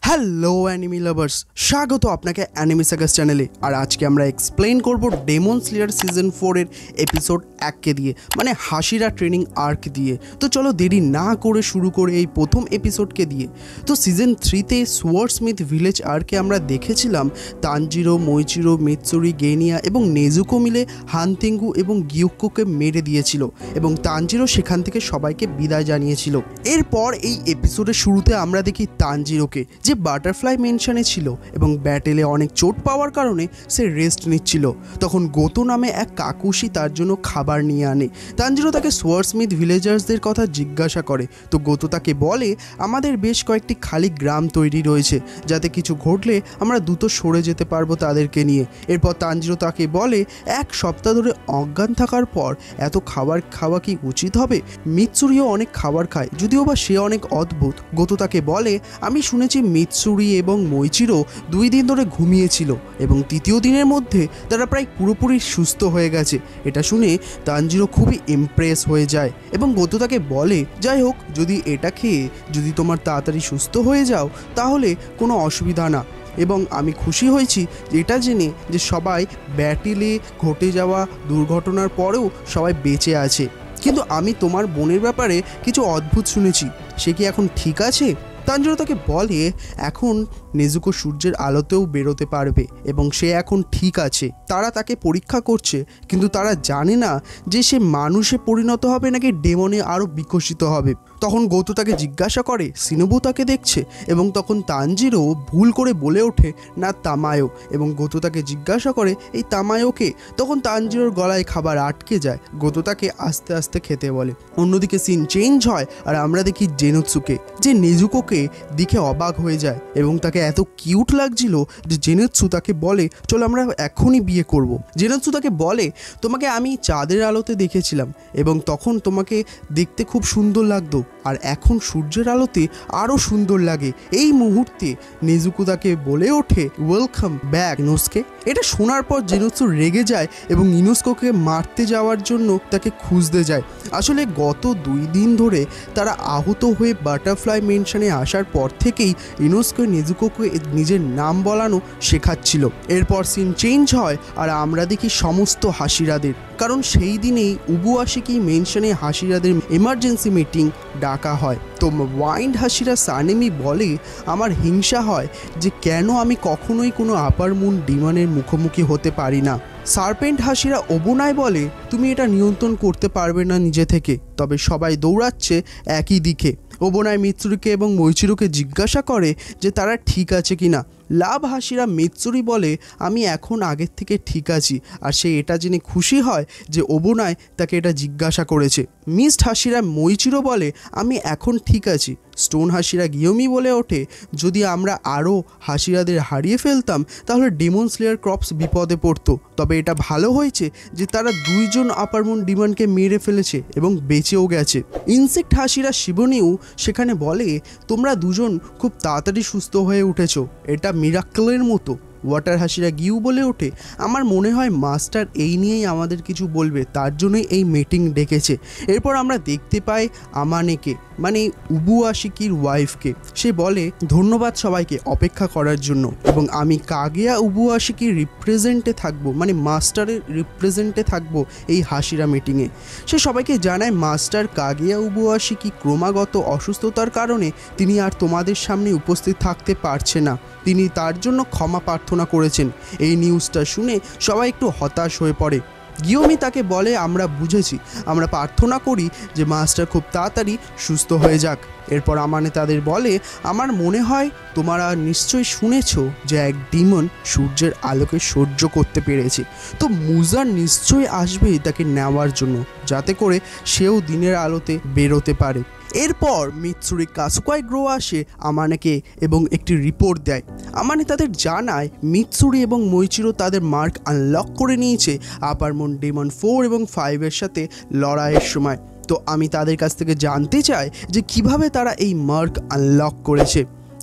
Hello enemy lovers, স্বাগত আপনাকে enemy sagas চ্যানেলে। আর আজকে আমরা এক্সপ্লেন করব ডেমন স্লেয়ার সিজন 4 এর এপিসোড 1 কে দিয়ে, মানে হাশিরা ট্রেনিং আর্ক দিয়ে। তো চলো দেরি না করে শুরু করে এই প্রথম এপিসোডকে দিয়ে। তো সিজন 3তে সোয়ার্ডস্মিথ ভিলেজ আর্কে আমরা দেখেছিলাম তানজিরো, মইচিরো, মিৎসুরি, গেনিয়া এবং নেজুকো মিলে হানতেঙ্গু এবং গিয়োক্কোকে মেরে দিয়েছিল এবং তানজিরো সেখান থেকে সবাইকে বিদায় জানিয়েছিল। এরপর এই এপিসোডের শুরুতে আমরা দেখি তানজিরোকে, যে বাটারফ্লাই মেনশনে ছিল এবং ব্যাটেলে অনেক চোট পাওয়ার কারণে সে রেস্ট নিচ্ছিল। তখন গোতো নামে এক কাকুশি তার জন্য খাবার নিয়ে আনে। তানজিরো তাকে সোয়ার্ডস্মিথ ভিলেজার্সদের কথা জিজ্ঞাসা করে, তো গোতো তাকে বলে আমাদের বেশ কয়েকটি খালি গ্রাম তৈরি রয়েছে, যাতে কিছু ঘটলে আমরা দ্রুত সরে যেতে পারবো তাদেরকে নিয়ে। এরপর তানজিরো তাকে বলে এক সপ্তাহ ধরে অজ্ঞান থাকার পর এত খাবার খাওয়া কি উচিত হবে? মিৎসুরিও অনেক খাবার খায়, যদিও বা সে অনেক অদ্ভুত। গোতো তাকে বলে আমি শুনেছি মিৎসুরি এবং মইচিরো 2 দিন ধরে ঘুমিয়েছিল এবং তৃতীয় দিনের মধ্যে তারা প্রায় পুরোপুরি সুস্থ হয়ে গেছে। এটা শুনে তানজিরো খুবই ইমপ্রেস হয়ে যায় এবং গোতো তাকে বলে যাই হোক, যদি এটা খেয়ে যদি তোমার তাড়াতাড়ি সুস্থ হয়ে যাও তাহলে কোনো অসুবিধা না। এবং আমি খুশি হয়েছি এটা জেনে যে সবাই ব্যাটেলে ঘটে যাওয়া দুর্ঘটনার পরেও সবাই বেঁচে আছে। কিন্তু আমি তোমার বোনের ব্যাপারে কিছু অদ্ভুত শুনেছি, সে কি এখন ঠিক আছে? তানজিরো তাকে বলে এখন নেজুকো সূর্যের আলোতেও বেরোতে পারবে এবং সে এখন ঠিক আছে। তারা তাকে পরীক্ষা করছে, কিন্তু তারা জানে না যে সে মানুষে পরিণত হবে নাকি ডেমনে আরও বিকশিত হবে। তখন গোতো তাকে জিজ্ঞাসা করে সিনোবু তাকে দেখছে এবং তখন তানজিরো ভুল করে বলে ওঠে না তামায়ো, এবং গোতো তাকে জিজ্ঞাসা করে এই তামায়োকে। তখন তানজিরোর গলায় খাবার আটকে যায়। গোতো তাকে আস্তে আস্তে খেতে বলে। অন্যদিকে সিন চেঞ্জ হয় আর আমরা দেখি জেনুৎসুকে, যে নেজুকোকে দেখে অবাক হয়ে যায় এবং তাকে এত কিউট লাগছিল যে জেনুৎসু তাকে বলে চলো আমরা এখনই বিয়ে করব। জেনুৎসু তাকে বলে তোমাকে আমি চাঁদের আলোতে দেখেছিলাম এবং তখন তোমাকে দেখতে খুব সুন্দর লাগতো, আর এখন সূর্যের আলোতে আরও সুন্দর লাগে। এই মুহূর্তে নেজুকো তাকে বলে ওঠে ওয়েলকাম ব্যাক ইনোসকে। এটা শোনার পর জেনুৎসু রেগে যায় এবং ইনোস্কোকে মারতে যাওয়ার জন্য তাকে খুঁজতে যায়। আসলে গত 2 দিন ধরে তারা আহত হয়ে বাটারফ্লাই মেনশনে আসার পর থেকেই ইনোস্কো নেজুকোকে নিজের নাম বলানো শেখাচ্ছিল। এরপর সিন চেঞ্জ হয় আর আমরা দেখি সমস্ত হাশিরাদের, কারণ সেই দিনেই উবুয়াশিকি মেনশনে হাশিরাদের এমার্জেন্সি মিটিং ডাকা হয়। তো ওয়াইন্ড হাশিরা সানেমি বলে আমার হিংসা হয় যে কেন আমি কখনোই কোনো আপার মুন ডিমনের মুখোমুখি হতে পারি না। সার্পেন্ট হাশিরা ওবোনায় বলে তুমি এটা নিয়ন্ত্রণ করতে পারবে না নিজে থেকে, তবে সবাই দৌড়াচ্ছে একই দিকে। ওবোনায় মিৎসুরিকে এবং মইচিরোকে জিজ্ঞাসা করে যে তারা ঠিক আছে কিনা। লাভ হাশিরা মিৎসুরি বলে আমি এখন আগের থেকে ঠিক আছি, আর সে এটা জেনে খুশি হয় যে ওবোনায় তাকে এটা জিজ্ঞাসা করেছে। মিস্ট হাশিরা মইচিরো বলে আমি এখন ঠিক আছি। স্টোন হাশিরা গিয়োমি বলে ওঠে যদি আমরা আরও হাশিরাদের হারিয়ে ফেলতাম তাহলে ডেমন স্লেয়ার ক্রপস বিপদে পড়তো, তবে এটা ভালো হয়েছে যে তারা 2 জন আপারমুন ডিমনকে মেরে ফেলেছে এবং বেঁচেও গেছে। ইনসেক্ট হাশিরা শিবনিউ সেখানে বলে তোমরা 2 জন খুব তাড়াতাড়ি সুস্থ হয়ে উঠেছো, এটা মিরাক্কেলের মতো। ওয়াটার হাশিরা গিউ বলে ওঠে আমার মনে হয় মাস্টার এই নিয়েই আমাদের কিছু বলবে, তার জন্যই এই মিটিং ডেকেছে। এরপর আমরা দেখতে পাই আমানেকে, মানে উবুয়াশিকির ওয়াইফকে। সে বলে ধন্যবাদ সবাইকে অপেক্ষা করার জন্য এবং আমি কাগেয়া উবুয়াশিকির রিপ্রেজেন্টে থাকবো, মানে মাস্টারের রিপ্রেজেন্টে থাকবো এই হাশিরা মিটিংয়ে। সে সবাইকে জানায় মাস্টার কাগেয়া উবুয়াশিকি ক্রমাগত অসুস্থতার কারণে তিনি আর তোমাদের সামনে উপস্থিত থাকতে পারছে না, তিনি তার জন্য ক্ষমা প্রার্থনা করেছেন। এই নিউজটা শুনে সবাই একটু হতাশ হয়ে পড়ে। গিয়োমি তাকে বলে আমরা বুঝেছি, আমরা প্রার্থনা করি যে মাস্টার খুব তাড়াতাড়ি সুস্থ হয়ে যাক। এরপর আমানে তাদের বলে আমার মনে হয় তোমরা নিশ্চয়ই শুনেছো যে এক ডিমন সূর্যের আলোকে সহ্য করতে পেরেছে, তো মুজার নিশ্চয়ই আসবে তাকে নেওয়ার জন্য, যাতে করে সেও দিনের আলোতে বেরোতে পারে। এরপর মিৎসুরি কাসুকাই গ্রো আসে আমানেকে এবং একটি রিপোর্ট দেয়। আমানে তাদের জানায় মিৎসুরি এবং মইচিরো তাদের মার্ক আনলক করে নিয়েছে আপারমুন ডেমন 4 এবং 5 এর সাথে লড়াইয়ের সময়। তো আমি তাদের কাছ থেকে জানতে চাই যে কিভাবে তারা এই মার্ক আনলক করেছে।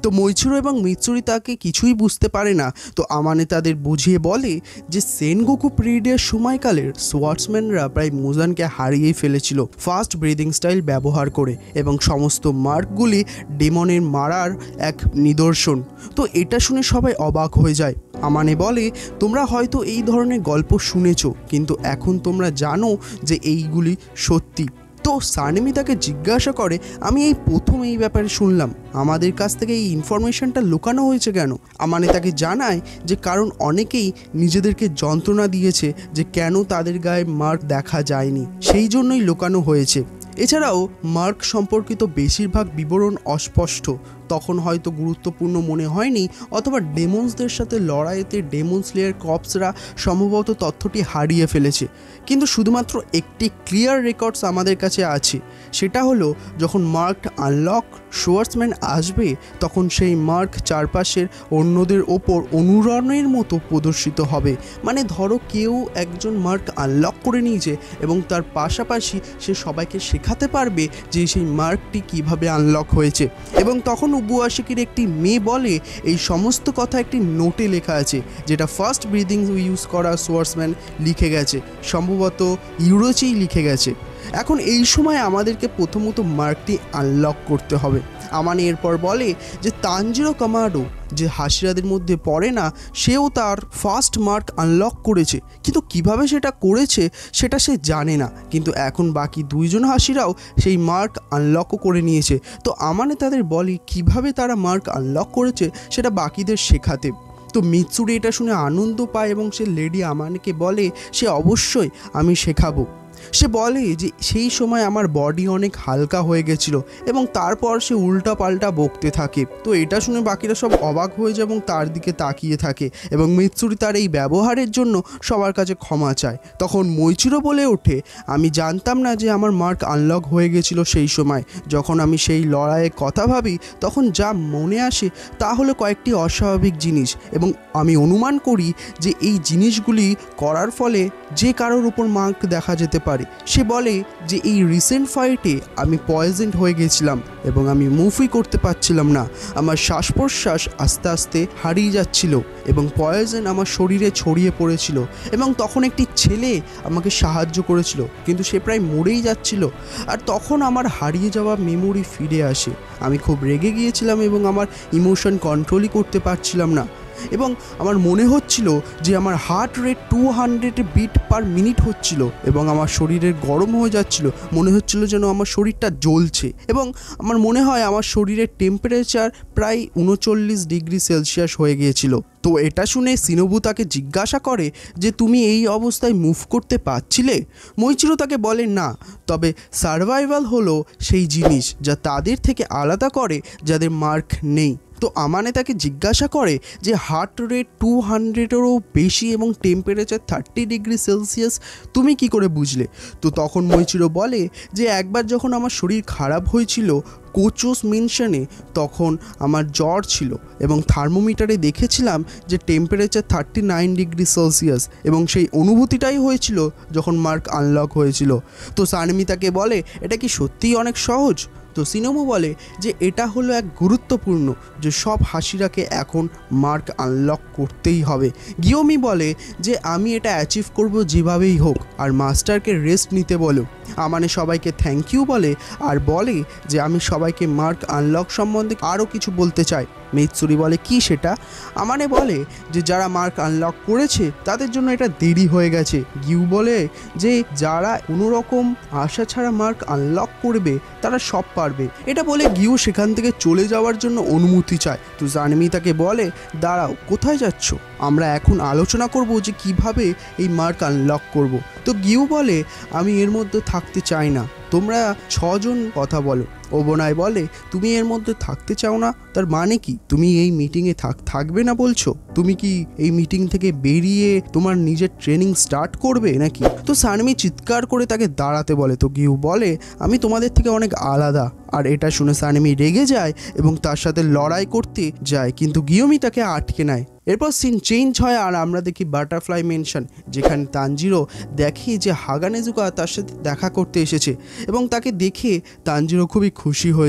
তো মৈছুরো এবং মিৎসুরি তাকে কিছুই বুঝতে পারে না। তো আমানে তাদের বুঝিয়ে বলে যে সেনগোকু পিরিয়ডের সময়কালের সোয়ার্ডসম্যানরা প্রায় মুজানকে হারিয়েই ফেলেছিল ফাস্ট ব্রিদিং স্টাইল ব্যবহার করে, এবং সমস্ত মার্কগুলি ডেমনের মারার এক নিদর্শন। তো এটা শুনে সবাই অবাক হয়ে যায়। আমানে বলে তোমরা হয়তো এই ধরনের গল্প শুনেছো, কিন্তু এখন তোমরা জানো যে এইগুলি সত্যি। তো সানেমি তাকে জিজ্ঞাসা করে আমি এই প্রথম এই ব্যাপারে শুনলাম, আমাদের কাছ থেকে এই ইনফরমেশনটা লুকানো হয়েছে কেন? আমানে তাকে জানায় যে কারণ অনেকেই নিজেদেরকে যন্ত্রণা দিয়েছে যে কেন তাদের গায়ে মার্ক দেখা যায়নি, সেই জন্যই লুকানো হয়েছে। এছাড়াও মার্ক সম্পর্কিত বেশিরভাগ বিবরণ অস্পষ্ট, তখন হয়তো গুরুত্বপূর্ণ মনে হয়নি, অথবা ডেমন্সদের সাথে লড়াইতে ডেমন স্লেয়ার কর্পসরা সম্ভবত তথ্যটি হারিয়ে ফেলেছে। কিন্তু শুধুমাত্র একটি ক্লিয়ার রেকর্ডস আমাদের কাছে আছে, সেটা হলো যখন মার্ক আনলক সোয়ার্ডসম্যান আসবে তখন সেই মার্ক চারপাশের অন্যদের ওপর অনুরণের মতো প্রদর্শিত হবে। মানে ধরো কেউ একজন মার্ক আনলক করে নিয়েছে এবং তার পাশাপাশি সে সবাইকে শেখাতে পারবে যে সেই মার্কটি কিভাবে আনলক হয়েছে। এবং তখন উবুয়াশিকির একটি মেয়ে বলে এই সমস্ত কথা একটি নোটে লেখা আছে, যেটা ফার্স্ট ব্রিদিং ইউজ করা সোয়ার্ডসম্যান লিখে গেছে, সম্ভবত ইউরোচেই লিখে গেছে। এখন এই সময় আমাদেরকে প্রথমত মার্কটি আনলক করতে হবে। আমানে এরপর বলে যে তানজিরো কামাডো যে হাসিরাদের মধ্যে পড়ে না, সেও তার ফার্স্ট মার্ক আনলক করেছে, কিন্তু কিভাবে সেটা করেছে সেটা সে জানে না। কিন্তু এখন বাকি দুইজন হাসিরাও সেই মার্ক আনলকও করে নিয়েছে। তো আমানে তাদের বলে কিভাবে তারা মার্ক আনলক করেছে সেটা বাকিদের শেখাতে। তো মিৎসুরি এটা শুনে আনন্দ পায় এবং সে লেডি আমানেকে বলে সে অবশ্যই আমি শেখাবো। সে বলে যে সেই সময় আমার বডি অনেক হালকা হয়ে গেছিল, এবং তারপর সে উল্টা পাল্টা বকতে থাকে। তো এটা শুনে বাকিরা সব অবাক হয়ে যায় এবং তার দিকে তাকিয়ে থাকে, এবং মিৎসুরি তার এই ব্যবহারের জন্য সবার কাছে ক্ষমা চায়। তখন মৈচিরো বলে ওঠে আমি জানতাম না যে আমার মার্ক আনলক হয়ে গেছিল সেই সময়। যখন আমি সেই লড়াইয়ের কথা ভাবি তখন যা মনে আসে তা হলো কয়েকটি অস্বাভাবিক জিনিস, এবং আমি অনুমান করি যে এই জিনিসগুলি করার ফলে যে কারোর উপর মার্ক দেখা যেতে পারে। সে বলে যে এই রিসেন্ট ফাইটে আমি পয়জেন্ট হয়ে গেছিলাম এবং আমি মুভই করতে পারছিলাম না, আমার শ্বাস প্রশ্বাস আস্তে আস্তে হারিয়ে যাচ্ছিল এবং পয়জন আমার শরীরে ছড়িয়ে পড়েছিল, এবং তখন একটি ছেলে আমাকে সাহায্য করেছিল, কিন্তু সে প্রায় মরেই যাচ্ছিল। আর তখন আমার হারিয়ে যাওয়া মেমোরি ফিরে আসে। আমি খুব রেগে গিয়েছিলাম এবং আমার ইমোশন কন্ট্রোলই করতে পারছিলাম না, এবং আমার মনে হচ্ছিল যে আমার heart rate 200 beat per minute হচ্ছিল, এবং আমার শরীরের গরম হয়ে যাচ্ছিল, মনে হচ্ছিল যেন আমার শরীরটা জ্বলছে, এবং আমার মনে হয় আমার শরীরের টেম্পারেচার প্রায় 39 ডিগ্রি সেলসিয়াস হয়ে গিয়েছিল। তো এটা শুনে শিনোবু তাকে জিজ্ঞাসা করে যে তুমি এই অবস্থায় মুভ করতে পারছিলে? মৈচিরো তাকে বলে না, তবে সার্ভাইভাল হলো সেই জিনিস যা তাদের থেকে আলাদা করে যাদের মার্ক নেই। তো আমানে তাকে জিজ্ঞাসা করে যে হার্ট রেট 200-এরও বেশি এবং টেম্পারেচার 30 ডিগ্রি সেলসিয়াস তুমি কি করে বুঝলে? তো তখন মৈচিরো বলে যে একবার যখন আমার শরীর খারাপ হয়েছিল কোচোস মেনশনে, তখন আমার জ্বর ছিল এবং থার্মোমিটারে দেখেছিলাম যে টেম্পারেচার 39 ডিগ্রি সেলসিয়াস, এবং সেই অনুভূতিটাই হয়েছিল যখন মার্ক আনলক হয়েছিল। তো সানেমি তাকে বলে এটা কি সত্যিই অনেক সহজ? তো শিনোবু বলে যে এটা হলো এক গুরুত্বপূর্ণ যে সব হাসিরাকে এখন মার্ক আনলক করতেই হবে। গিয়োমি বলে যে আমি এটা অ্যাচিভ করব যেভাবেই হোক, আর মাস্টারকে রেস্ট নিতে বলো। আমানে সবাইকে থ্যাংক ইউ বলে আর বলে যে আমি সবাইকে মার্ক আনলক সম্বন্ধে আরও কিছু বলতে চাই। মিৎসুরি বলে কি সেটা? আমানে বলে যে যারা মার্ক আনলক করেছে তাদের জন্য এটা দেরি হয়ে গেছে। গিউ বলে যে যারা কোনো রকম আশা ছাড়া মার্ক আনলক করবে তারা সব পারবে। এটা বলে গিউ সেখান থেকে চলে যাওয়ার জন্য অনুমতি চায়। তো জানমি তাকে বলে দাঁড়াও, কোথায় যাচ্ছ? আমরা এখন আলোচনা করব যে কিভাবে এই মার্ক আনলক করব। তো গিউ বলে আমি এর মধ্যে থাকতে চাই না, তোমরা 6 জন কথা বলো। ওবোনাই বলে তুমি এর মধ্যে থাকতে চাও না, তার মানে কি তুমি এই মিটিংয়ে থাকবে না বলছো? তুমি কি এই মিটিং থেকে বেরিয়ে তোমার নিজের ট্রেনিং স্টার্ট করবে নাকি? তো সানমি চিৎকার করে তাকে দাঁড়াতে বলে। তো গিউ বলে আমি তোমাদের থেকে অনেক আলাদা। আর এটা শুনে সানমি রেগে যায় এবং তার সাথে লড়াই করতে যায়, কিন্তু গিয়োমি তাকে আটকে নেয়। এরপর সিন চেঞ্জ হয় আর আমরা দেখি বাটারফ্লাই মেনশন, যেখানে তানজিরো দেখে যে হাগানেজুকা তার সাথে দেখা করতে এসেছে এবং তাকে দেখে তানজিরো খুবই খুশি হয়ে যায়।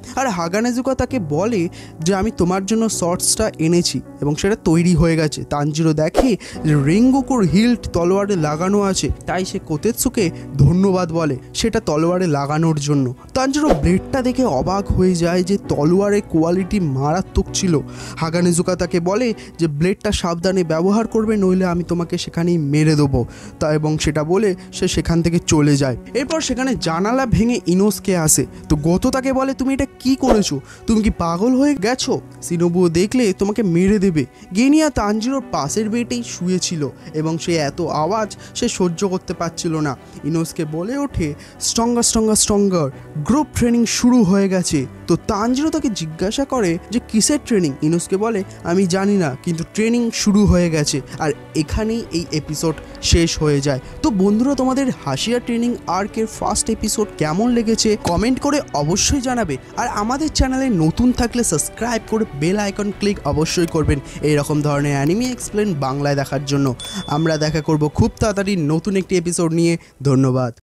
আর হাগানেজুকা তাকে বলে যে আমি তোমার জন্য শর্টসটা এনেছি এবং সেটা তৈরি হয়ে গেছে। তানজিরো দেখে যে রেঙ্গুকুর হিল্ট তলোয়ারে লাগানো আছে, তাই সে কোতেৎসুকে ধন্যবাদ বলে সেটা তলোয়ারে লাগানোর জন্য। তানজিরো ব্লেডটা দেখে অবাক হয়ে যায় যে তলোয়ারের কোয়ালিটি মারাত্মক ছিল। হাগানেজুকা তাকে বলে যে ব্লেডটা সাবধানে ব্যবহার করবে, নইলে আমি তোমাকে সেখানেই মেরে দেবো। তা এবং সেটা বলে সে সেখান থেকে চলে যায়। এরপর সেখানে জানালা ভেঙে ইনোসকে আসে। তো গোতো তাকে বলে তুমি এটা কি করেছো, তুমি কি পাগল হয়ে গেছো? শিনোবুও দেখলে তোমাকে মেরে দেবে। গেনিয়া তানজিরোর পাশের বেডেই শুয়েছিল এবং সে এত আওয়াজ সে সহ্য করতে পারছিল না। ইনোসকে বলে ওঠে stronger stronger stronger, group training শুরু হয়ে গেছে। তো তানজিরো তাকে জিজ্ঞাসা করে যে কিসের ট্রেনিং? ইনোসকে বলে আমি জানি না, কিন্তু ট্রেনিং শুরু হয়ে গেছে। আর এখানেই এই এপিসোড শেষ হয়ে যায়। তো বন্ধুরা, তোমাদের হাশিরা ট্রেনিং আর্কের ফার্স্ট এপিসোড কেমন লেগেছে কমেন্ট করে অবশ্যই জানাবে। আর আমাদের চ্যানেলে নতুন থাকলে সাবস্ক্রাইব করে বেল আইকন ক্লিক অবশ্যই করবেন এইরকম ধরনের অ্যানিমে এক্সপ্লেন বাংলায় দেখার জন্য। আমরা দেখা করব খুব তাড়াতাড়ি নতুন একটি এপিসোড নিয়ে। ধন্যবাদ।